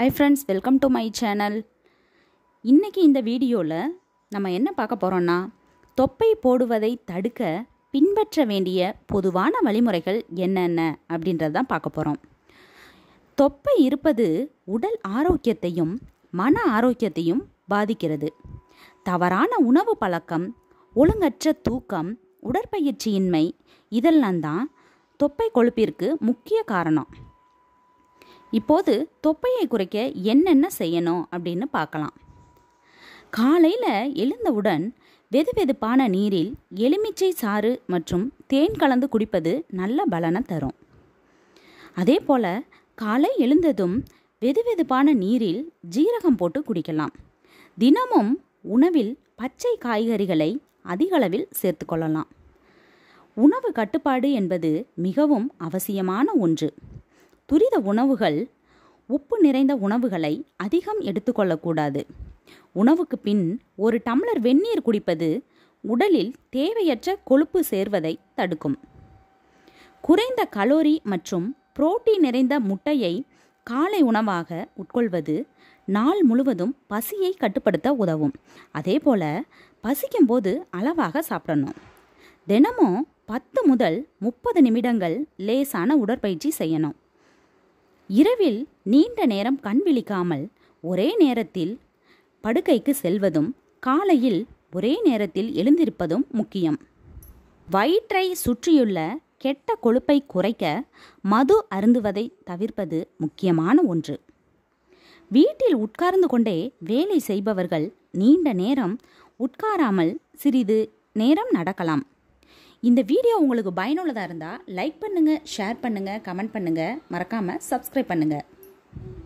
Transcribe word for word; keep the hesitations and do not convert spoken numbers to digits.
Hi friends, welcome to my channel. இன்னைக்கு இந்த வீடியோவில் நம்ம என்ன பார்க்க போகிறோம்னா, தொப்பை போடுவதை தடுக்க பின்பற்ற வேண்டிய பொதுவான வழிமுறைகள் என்னென்ன அப்படின்றத தான் பார்க்க போகிறோம். தொப்பை இருப்பது உடல் ஆரோக்கியத்தையும் மன ஆரோக்கியத்தையும் பாதிக்கிறது. தவறான உணவு பழக்கம், ஒழுங்கற்ற தூக்கம், உடற்பயிற்சியின்மை இதெல்லாம் தான் தொப்பை கொழுப்பிற்கு முக்கிய காரணம். இப்போது தொப்பையை குறைக்க என்னென்ன செய்யணும் அப்படின்னு பார்க்கலாம். காலையில் எழுந்தவுடன் வெது வெதுப்பான நீரில் எலுமிச்சை சாறு மற்றும் தேன் கலந்து குடிப்பது நல்ல பலனை தரும். அதே போல் காலை எழுந்ததும் வெது வெதுப்பான நீரில் ஜீரகம் போட்டு குடிக்கலாம். தினமும் உணவில் பச்சை காய்கறிகளை அதிகளவில் சேர்த்து கொள்ளலாம். உணவு கட்டுப்பாடு என்பது மிகவும் அவசியமான ஒன்று. துரித உணவுகள், உப்பு நிறைந்த உணவுகளை அதிகம் எடுத்துக்கொள்ளக்கூடாது. உணவுக்கு பின் ஒரு டம்ளர் வெந்நீர் குடிப்பது உடலில் தேவையற்ற கொழுப்பு சேர்வதை தடுக்கும். குறைந்த கலோரி மற்றும் புரோட்டீன் நிறைந்த முட்டையை காலை உணவாக உட்கொள்வது நாள் முழுவதும் பசியை கட்டுப்படுத்த உதவும். அதே போல் பசிக்கும்போது அளவாக சாப்பிடணும். தினமும் பத்து முதல் முப்பது நிமிடங்கள் லேசான உடற்பயிற்சி செய்யணும். இரவில் நீண்ட நேரம் கண் விழிக்காமல் ஒரே நேரத்தில் படுக்கைக்கு செல்வதும் காலையில் ஒரே நேரத்தில் எழுந்திருப்பதும் முக்கியம். வயிற்றை சுற்றியுள்ள கெட்ட கொழுப்பை குறைக்க மது அருந்துவதை தவிர்ப்பது முக்கியமான ஒன்று. வீட்டில் உட்கார்ந்து கொண்டே வேலை செய்பவர்கள் நீண்ட நேரம் உட்காராமல் சிறிது நேரம் நடக்கலாம். இந்த வீடியோ உங்களுக்கு பயனுள்ளதாக இருந்தால் லைக் பண்ணுங்கள், ஷேர் பண்ணுங்கள், கமெண்ட் பண்ணுங்கள், மறக்காமல் சப்ஸ்கிரைப் பண்ணுங்கள்.